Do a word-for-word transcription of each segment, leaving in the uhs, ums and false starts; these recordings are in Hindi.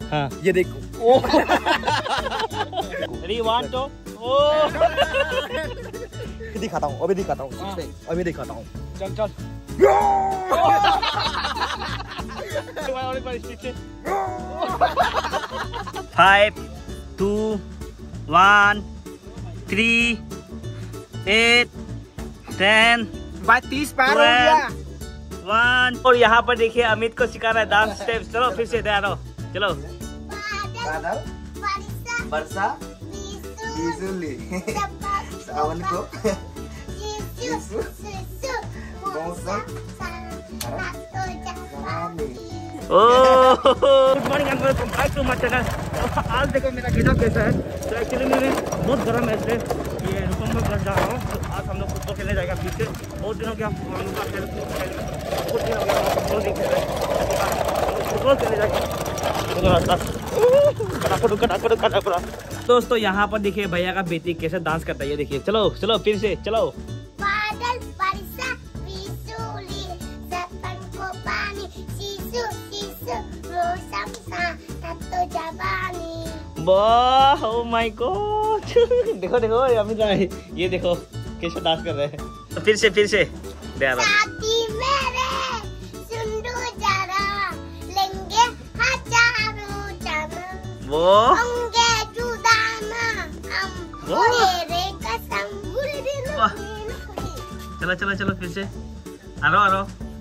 हाँ ये देखो। Ready one two. दिखाता हूँ, अभी दिखाता हूँ, अभी दिखाता हूँ। चल चल। Five two one three eight ten तीस पार हो गया। वन। और यहाँ पर देखिए अमित को सिखा रहा है डांस स्टेप्स। चलो फिर से तैयार हो, चलो। बादल, वर्षा, बिजली, सावन को, मौसम, good morning and welcome back to my channel. आज देखो मेरा गेटअप कैसा है। तो एक्चुअली मेरे बहुत गर्म है, इसलिए ये रूपम में जा रहा हूँ। तो आज हम लोग फुटबॉल खेलने जाएगा बीच से। बहुत दिनों के हम लोग का खेल बहुत दिन हो गया फुटबॉल नहीं खेल रहे। फुटबॉल खेलने जाएगा। दोस्तों यहाँ पर देखिए भैया का बेटी कैसे डांस करता है, ये देखिए। चलो चलो फिर से चलो। बादल, वर्षा, बिजली, सपन को पानी, शिशु शिशु, मौसम सा तो जवानी। वाह, ओह माय गॉड। देखो देखो अमित भाई, ये देखो कैसे डांस कर रहे हैं। फिर से फिर से साथी मेरे सुन लो जरा, लेंगे हजारों जन्म, वो होंगे जुदा ना हम, तेरे कसम। चलो चलो चलो फिर से। आरो आरो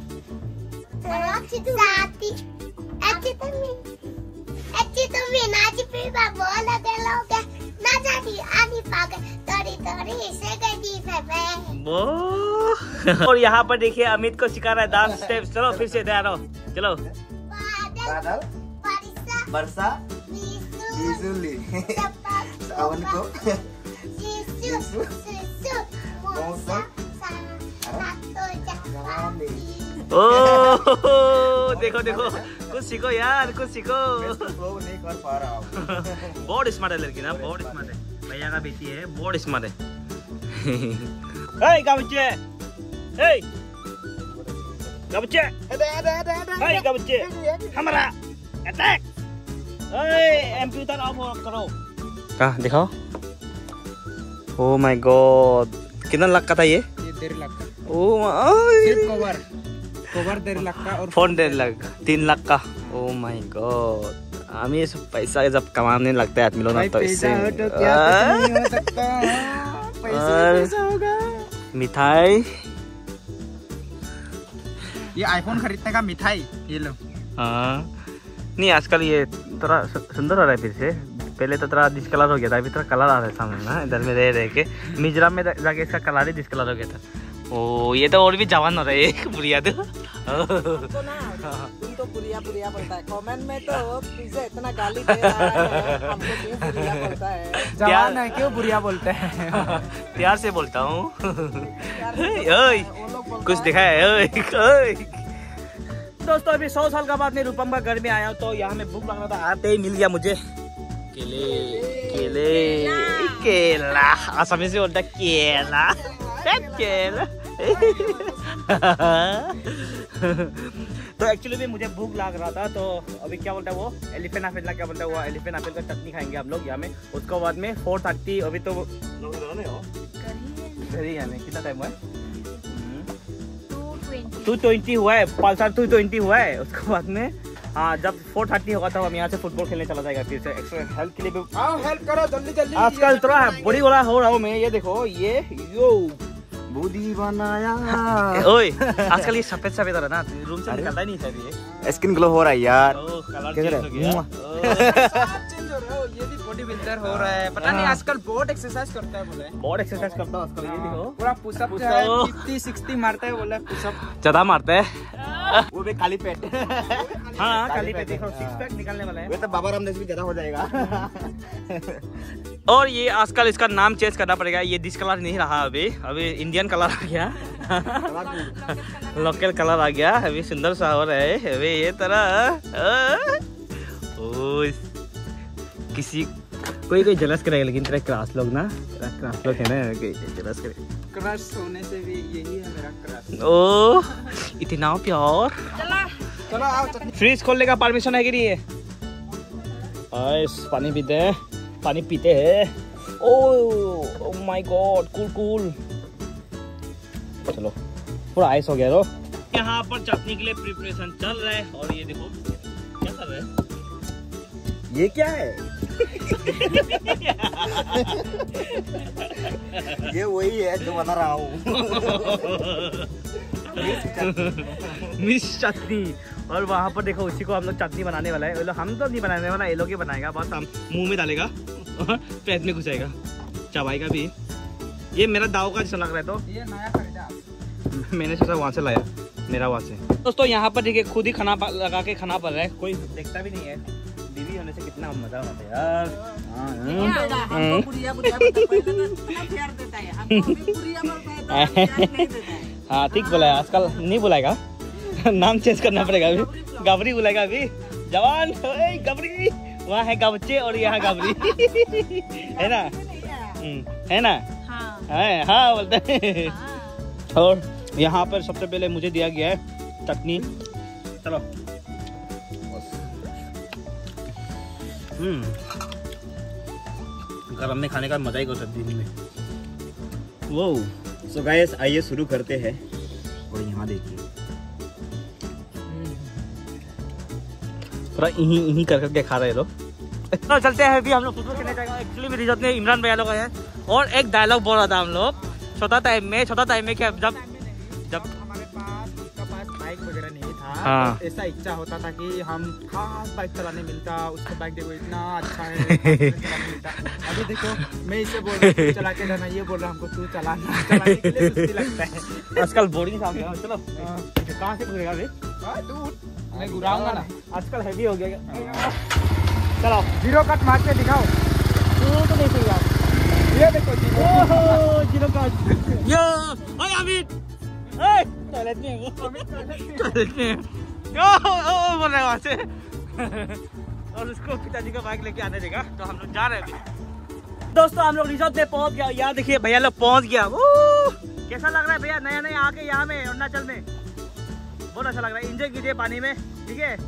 साथी अच्छी तुम्हें अच्छी तुम्हें नाच पीवा बोल गलोगे ना जाती आनी पागल तोरी तोरी से गई फेफे। वो और यहाँ पर देखिए अमित को सिखा रहा है डांस स्टेप्स। चलो फिर से तैयार हो, चलो। बादल, वर्षा, बिजली, सावन को, शिशु शिशु, मौसम सा तो जवानी। ओ देखो देखो कुछ सीखो यार, कुछ सीखो। नहीं कर पा रहा हूँ। बहुत स्मार्ट है लड़की ना, बहुत स्मार्ट है। भैया का बेटी है, बहुत स्मार्ट है। हे का बच्चे, हे का बच्चे, हे का बच्चे, हमारा अटैक। हे कंप्यूटर ऑफ करो। कहाँ दिखाओ। ओह माय गॉड, कितना लाख का था ये? ये डेढ़ लाख का। ओह कवर कवर डेढ़ लाख का और फोन डेढ़ लाख, तीन लाख का। ओह माय गॉड, हमें ये सब पैसा जब कमाने लगता है आदमी लोग ना, तो इससे मिठाई, ये आईफोन खरीदने का मिठाई, ये लो। हाँ नहीं आजकल ये थोड़ा सुंदर हो रहा है फिर से। पहले तो थोड़ा डिस्कलर हो गया था, अभी थोड़ा कलर आ रहा है सामने ना। इधर में रह रह के मिजोरम में जाके इसका कलर ही डिस्कलर हो गया था। ओ ये तो और भी जवान हो रहा है बुढ़िया तो। तुमको ना, तुम तो बुढ़िया बुढ़िया बोलता है कमेंट में, तो तुझे इतना गाली दे रहा है, हमको क्यों बुढ़िया बोलता है? जवान है क्यों बुढ़िया बोलते हैं? प्यार से बोलता हूँ। ओए कुछ दिखा है। दोस्तों अभी सौ साल का बाद में रूपम का घर में आया, तो यहाँ में भूख लग रहा था, आते ही मिल गया मुझे केले केले केला। आसामी से बोलता केला केला। तो एक्चुअली भी मुझे भूख लग रहा था, तो अभी क्या बोलता है वो एलिफेंट एप्पल, क्या बोलता है वो एलिफेंट एप्पल का चटनी खाएंगे हम लोग यहाँ में। उसके बाद में फोर थर्टी अभी तो घर ही आने कितना टाइम हुआ है? टू ट्वेंटी हुआ है, पल्सर टू ट्वेंटी हुआ है। उसके बाद में हाँ जब फोर थर्टी होगा तो हम यहाँ से फुटबॉल खेलने चला जाएगा फिर से। एक्स्ट्रा हेल्थ के लिए भी आओ, हेल्प करो जल्दी जल्दी। आजकल थोड़ा बड़ी वाला हो रहा हूँ मैं, ये देखो ये यो बूढ़ी बनाया। ओए आजकल ये सफेद सफेद हो रहा है ना, रूम से निकलता ही नहीं सर। ये स्किन ग्लो हो रहा है यार। ओ कलर कैसे चेंज हो गया। चेंज हो रहा है, ये भी बॉडी बिल्डर हो रहा है। पता नहीं आजकल बहुत एक्सरसाइज करता है बोले। बहुत एक्सरसाइज करता हूँ आजकल, ये देखो पूरा पुशअप फिफ्टी सिक्सटी मारता है बोले, पुशअप ज्यादा मारता है। वो भी खाली पेट। हाँ खाली पेट देखो, सिक्स पैक निकलने वाला है। वो तो बाबा रामदेव भी ज्यादा हो जाएगा। और ये आजकल इसका नाम चेंज करना पड़ेगा, ये डिस कलर नहीं रहा अभी, अभी इंडियन कलर आ गया। लोकल कलर आ गया, अभी सुंदर सा हो रहा है अभी ये तरह। ओ किसी कोई कोई जलस करेगा, लेकिन तेरा क्लास लोग ना, तेरा क्लास लोग है ना, कोई जलस करेगा। क्रश होने से भी यही है मेरा क्रश। ओ इतना प्यार। चलो आओ। फ्रीज खोलने का परमिशन है कि नहीं है? आइस पानी पीते हैं, पानी पीते हैं। Oh my god, cool cool. चलो पूरा आइस हो गया। तो यहाँ पर चटनी के लिए प्रिपरेशन चल रहा है और ये देखो क्या कर रहे हैं। ये क्या है? ये वही है जो बना रहा हूँ। मिर्च चटनी। और वहाँ पर देखो उसी को हम लोग चटनी बनाने वाला है। हम तो नहीं बनाने वाला, ये लोग ही बनाएगा। बस हम मुंह में डालेगा और पेट में घुसाएगा, चबाएगा भी। ये मेरा दाव का जैसा लग रहा है। तो ये नया खरीदा, मैंने सोचा वहाँ से लाया, मेरा वहाँ से। दोस्तों यहाँ पर देखिए खुद ही खाना लगा के खाना पड़ रहा है, कोई देखता भी नहीं है। बीवी होने से कितना मजा आता है यार। हाँ ठीक बोला है, आजकल नहीं बुलाएगा, नाम चेंज करना पड़ेगा। अभी गबरी बुलाएगा। अभी जवान गबरी, वहाँ है गबचे और यहाँ गबरी। है ना, है ना? हाँ हाँ बोलते हैं। और यहाँ पर सबसे पहले मुझे दिया गया है चटनी। चलो हम्म गरम में खाने का मजा ही कुछ दिन में। वो सो गाइस आइए शुरू करते हैं। और यहाँ देखिए पूरा इही इही कर करके खा रहे लोग। तो चलते हैं अभी हम लोग फुटबॉल खेलने जाएंगे। एक्चुअली मेरी रिजल्ट में इमरान भैया लोग हैं और एक डायलॉग बोल रहा था हम लोग छोटा टाइम में। छोटा टाइम में क्या, जब जब हमारे पास उसका पास बाइक वगैरह नहीं था। हाँ। तो ऐसा इच्छा होता था कि हम खास बाइक चलाने मिलता। उसका बाइक देखो इतना अच्छा है, चलाने मिलता। अभी देखो मैं इसे बोल रहा हूँ चला के जाना, ये बोल रहा हमको तू चलाना, चलाने के लिए सुस्ती लगता है। आजकल बोर्डिंग सामने। चलो कहाँ से घूरेगा अभी? मैं घुराऊंगा ना, आजकल हैवी हो गया। चलो जीरो कट मार के दिखाओ। तू तो नहीं सही यार। ये देखो जीरो कट। यो ओए अमित, ओए टॉयलेट में है वो, टॉयलेट में है। ओ ओ बोल रहा है वहाँ से। और उसको पिताजी का बाइक लेके आने देगा। तो हम लोग जा रहे हैं अभी। दोस्तों हम लोग रिजॉर्ट में पहुंच गया। यार देखिए भैया लोग पहुंच गया। कैसा लग रहा है भैया नया नया आके यहाँ में अरुणाचल में? बहुत अच्छा लग रहा है। एंजॉय कीजिए पानी में, ठीक है?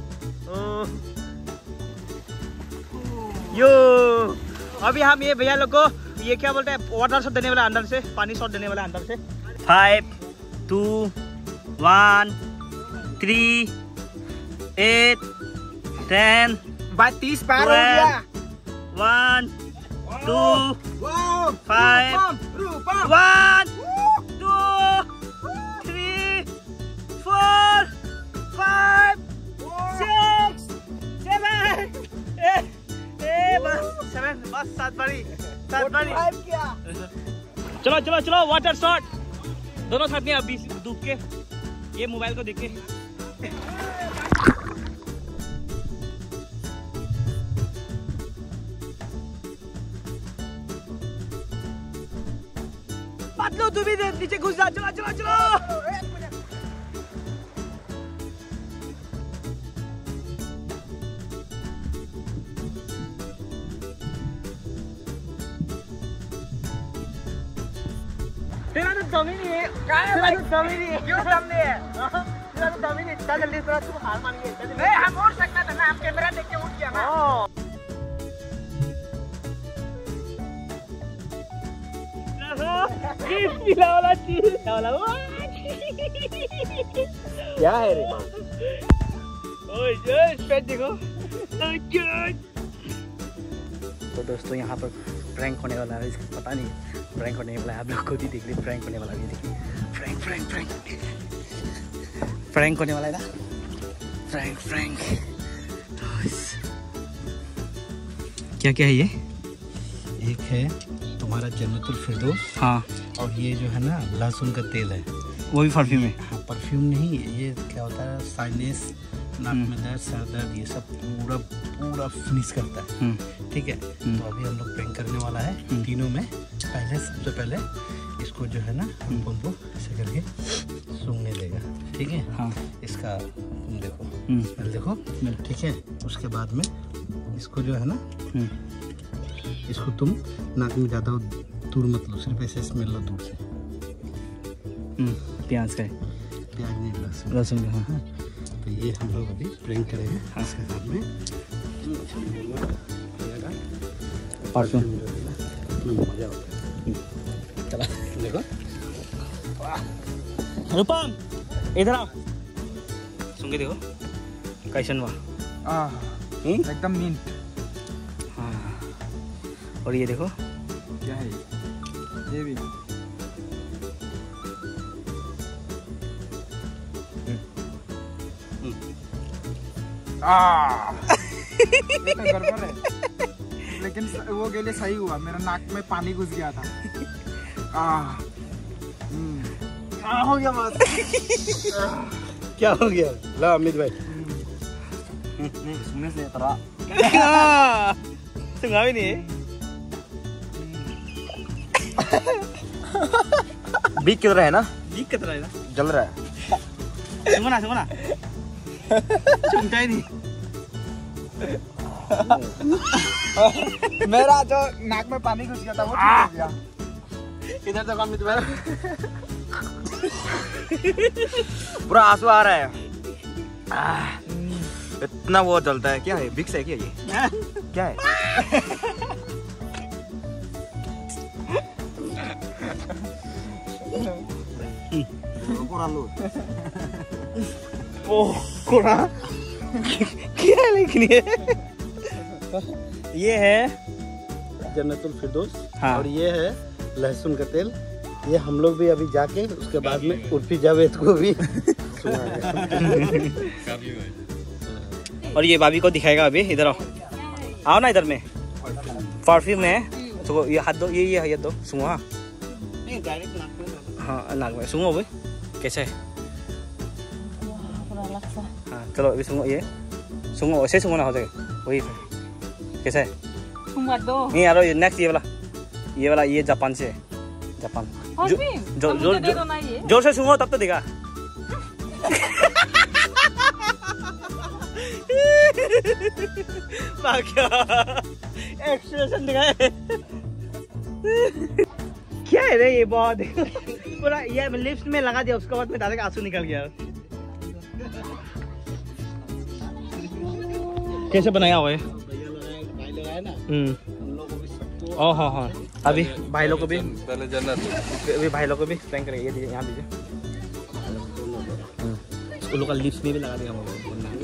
यो अभी हम ये भैया लोग को ये क्या बोलते हैं, वाटर शॉट देने वाला अंदर से, पानी शॉट देने वाला अंदर से। Five two one three eight ten बात तीस पार हो गया। One two five one two three four five six seven ए बस सेवन बस सात बारी सात बारी। चलो चलो चलो वाटर शॉट दोनों साथ में अभी डूब के ये मोबाइल को देख के। पतलू तू भी नीचे घुस जा। चलो चलो चलो। तेरा तो दम ही नहीं है। तेरा तो दम ही नहीं है। क्यों दम नहीं है? तेरा तो दम ही नहीं। चल जल्दी से, तू हार मान गई। नहीं हम उड़ सकता था ना, हम कैमरा देख के उठ गया ना। पीला वाला चीज वाला क्या है रे? ओए ये स्पेट देखो। तो दोस्तों यहाँ पर प्रैंक होने वाला है, इसको पता नहीं प्रैंक होने वाला है। आप लोग खुद ही देख लीजिए प्रैंक होने वाला है। देखिए प्रैंक प्रैंक प्रैंक प्रैंक होने वाला है ना, प्रैंक प्रैंक। क्या क्या है ये? एक है तुम्हारा जन्नतुल फिरदौस। हाँ और ये जो है ना लहसुन का तेल है, वो भी परफ्यूम है। हाँ परफ्यूम नहीं, ये क्या होता है साइनेस, नाक में दर्द, सर दर्द, ये सब पूरा पूरा फिनिश करता है। ठीक है, तो अभी हम लोग प्रैंक करने वाला है तीनों में। पहले सबसे पहले इसको जो है ना हमको ऐसे करके सूंघने देगा। ठीक है, हाँ इसका तुम देखो, स्मेल देखो, ठीक है। उसके बाद में इसको जो है ना, इसको तुम नाक में ज़्यादा दूर मत लो, सिर्फ ऐसे स्मेल लो दूर से। प्याज का है, प्याज नहीं, लहसुन लहसुन का। हाँ तो ये हम लोग अभी प्रैंक करेंगे इसके साथ में। परफ्यूम मजा आता चला देखो रूपम इधर आओ सुन के देखो कैसन हुआ एकदम मिंट। हाँ और ये देखो क्या है ये भी आ ये तो गड़बड़ है लेकिन वो के लिए सही हुआ, मेरा नाक में पानी घुस गया था। आ आ हो गया बस। क्या हो गया? ला अमित भाई सुनने से तरह सुना भी नहीं बीक किधर है ना? बीक कितना है ना जल रहा है। सुनो ना सुनो ना सुनता ही नहीं। मेरा जो नाक में पानी घुस गया था वो ठीक हो गया। इधर तक अमित भाई पूरा आंसू आ रहा है। आह, इतना वो जलता है। क्या है? विक्स है क्या ये? क्या है? ओह कोड़ा क्या है लेकिन ये ये है जन्नतुल फिरदौस। हाँ। और ये है लहसुन का तेल। ये हम लोग भी अभी जाके उसके बाद में उर्फी जावेद को भी और ये भाभी को दिखाएगा अभी। इधर आओ आओ ना इधर में परफ्यूम है तो ये हाथ दो ये ये हाथ दो सुनो। हाँ हाँ नाक में सुनो भाई कैसा है? हाँ चलो अभी सुनो ये सुनो ऐसे सुनो ना हो जाएगा वही कैसा है? नहीं यार ये नेक्स्ट ये वाला ये वाला ये जापान से है। जापान जो जो जो जोर से सुनो तब तो देगा। एक्सप्रेशन दिखाए क्या है रे ये बहुत पूरा ये लिप्स में लगा दिया उसके बाद में डायरेक्ट आंसू निकल गया। कैसे बनाया हुआ है? हम्म ओ हाँ हाँ अभी भाई लोग को भी अभी भाई लोग को भी प्रैंक करेंगे। ये दीजिए यहाँ दीजिए उसको लोग का लिप्स में भी लगा दिया हम लोग।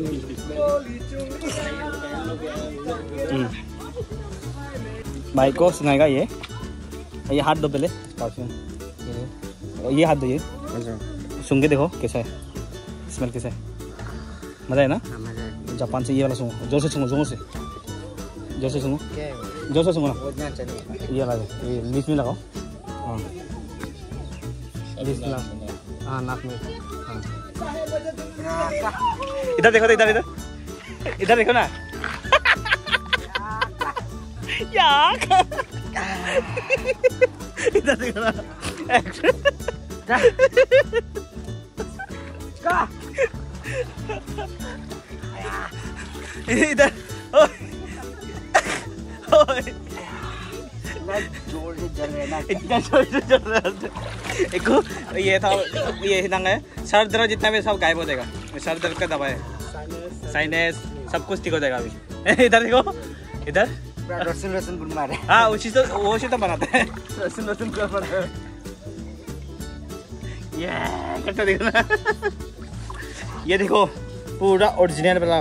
भाई को सुनाएगा ये ये हाथ दो पहले ये हाथ दो ये सुन के देखो कैसा है स्मेल कैसा है? मजा है ना? जापान से ये वाला सुनो जोर से सुनो जोर से जोर से सुनो जोर से सुनो ना ये वाला ये लिप्स में लगाओ। हाँ लिप्स में लगाओ। हाँ नाक में। हाँ इधर देखो इधर इधर इधर देखो ना यार इधर देखो ना इधर जोर से जल रहा है इतना जोर से जल रहा है। देखो ये था ये हिंग है सर दर्द जितना भी सब गायब हो जाएगा। सर दर्द का दवा है साइनस सब कुछ ठीक हो जाएगा अभी। इधर देखो इधर रसन रसन गुन मारे। हाँ उसी तो वो उसी तो बनाते हैं रसन रसन कर पड़ा है ये करता देखो ना ये देखो पूरा ओरिजिनल वाला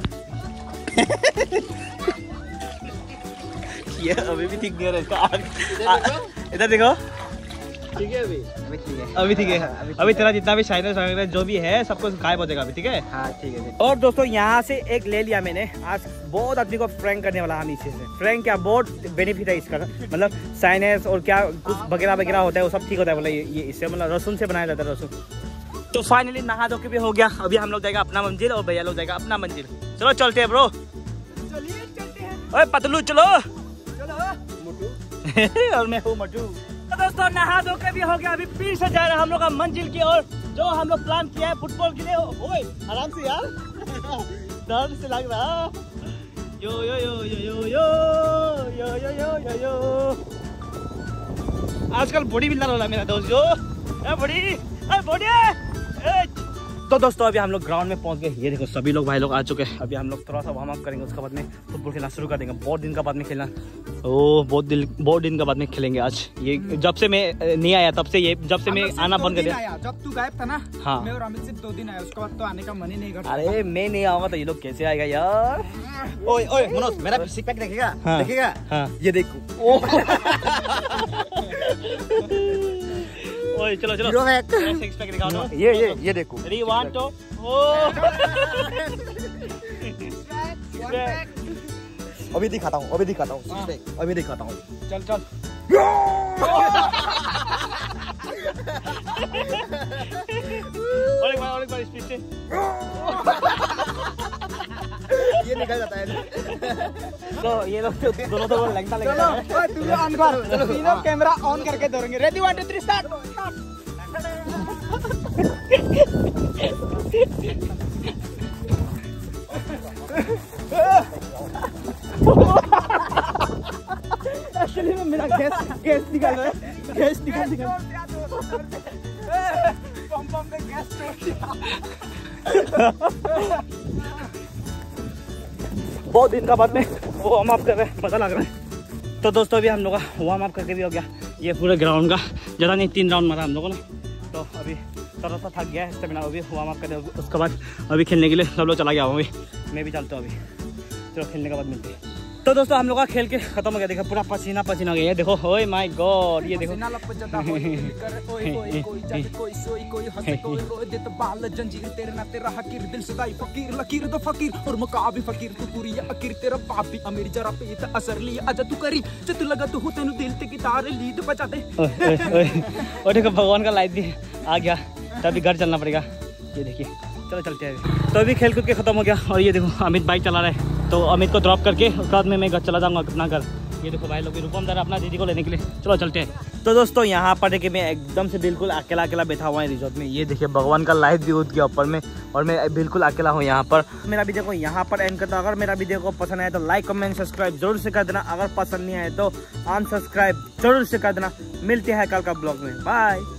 ये अभी भी ठीक नहीं है इसका आग। इधर देखो ठीक है अभी अभी ठीक है अभी ठीक है अभी तेरा जितना भी साइनस वगैरह जो भी है सब कुछ गायब हो जाएगा अभी ठीक है। हाँ ठीक है। और दोस्तों यहाँ से एक ले लिया मैंने। आज बहुत आदमी को फ्रैंक करने वाला हम इसी से। फ्रैंक क्या बहुत बेनिफिट है इसका मतलब साइनस और क्या कुछ वगैरह वगैरह होता है वो सब ठीक होता है मतलब ये, ये इससे मतलब लहसुन से बनाया जाता है लहसुन। तो फाइनली नहा धो के भी हो गया। अभी हम लोग जाएगा अपना मंजिल और भैया लोग जाएगा अपना मंजिल। चलो चलते हैं ब्रो चलिए चलते हैं। ओए पतलू चलो चलो और मैं हूँ मटू। तो दोस्तों नहा धो के भी हो गया। अभी फिर से जा रहे हैं हम लोग का मंजिल की ओर जो हम लोग प्लान किया है फुटबॉल के लिए। ओए आराम से यार डर से लग रहा। यो यो यो यो यो यो यो यो यो यो यो आजकल बॉडी बिल्डर हो रहा मेरा दोस्त जो ए बॉडी ए बॉडी। तो दोस्तों अभी हम लोग ग्राउंड में पहुंच गए। ये देखो सभी लोग भाई लोग आ चुके हैं। अभी हम लोग थोड़ा सा वार्म अप करेंगे, उसके बाद में फुटबॉल खेलना शुरू कर देंगे। बहुत दिन का बाद में खेलना, ओ बहुत दिन बहुत दिन का बाद में खेलेंगे आज। ये जब से मैं नहीं आया तब से, ये जब से मैं आना बंद कर दिया। जब तू गायब था ना, हाँ मैं और अमित सिर्फ दो दिन आया, उसके बाद तो आने का मन ही नहीं करता। अरे मैं नहीं आऊंगा तो ये लोग कैसे आएगा यार। ओए ओए मनोज, मेरा सिक्स पैक देखेगा? हाँ, देखेगा? हाँ। ये देखो। ओए चलो चलो सिक्स पैक दिखाओ ना। ये ये ये देखो। Three one two. अभी दिखाता हूँ, अभी दिखाता हूँ, अभी दिखाता हूँ। चल चल। और एक बार और एक बार स्पीड से। ये निकल जाता है। तो ये लोग तो दोनों तो लगता लगता है। चलो तू ऑन कर, तीनों कैमरा ऑन करके दौड़ेंगे। Ready one two three start. Actually में मेरा गैस गैस निकल रहा है, गैस निकल निकल पंप पंप में गैस छोड़ दिया। बहुत दिन का बाद में वो वार्म अप कर रहे हैं, पता लग रहा है। तो दोस्तों अभी हम लोग का वार्म अप करके भी हो गया। ये पूरे ग्राउंड का ज़्यादा नहीं, तीन राउंड मारा हम लोगों ने। तो अभी थोड़ा सा थक गया है, स्टेमिना अभी वार्म अप करके उसके बाद अभी खेलने के लिए सब लोग चला गया हूँ। अभी मैं भी चलता हूँ, अभी चलो खेलने के बाद मिलते हैं। तो दोस्तों हम लोग का खेल के खत्म हो गया। देखो पूरा पसीना पसीना हो गया। ये देखो, ओए माय गॉड, ये देखो। और देखो भगवान का लाइट भी आ गया, तभी घर चलना पड़ेगा। ये देखिए, चलो चलते हैं। तो अभी खेल कूद के खत्म हो गया। और ये देखो अमित बाइक चला रहा है, तो अमित को ड्रॉप करके उसके बाद में मैं घर चला जाऊंगा अपना घर। ये देखो भाई लोग रूपम दर अपना दीदी को लेने के लिए, चलो चलते हैं। तो दोस्तों यहाँ पर देखिए मैं एकदम से बिल्कुल अकेला अकेला बैठा हुआ है रिजॉर्ट में। ये देखिए भगवान का लाइट भी उठ गया ऊपर में, और मैं बिल्कुल अकेला हूँ यहाँ पर। मेरा वीडियो को यहाँ पर एंड करता हूँ। अगर मेरा वीडियो को पसंद आए तो लाइक कमेंट सब्सक्राइब जरूर से कर देना। अगर पसंद नहीं आए तो अनसब्सक्राइब जरूर से कर देना। मिलते हैं कल का ब्लॉग में, बाय।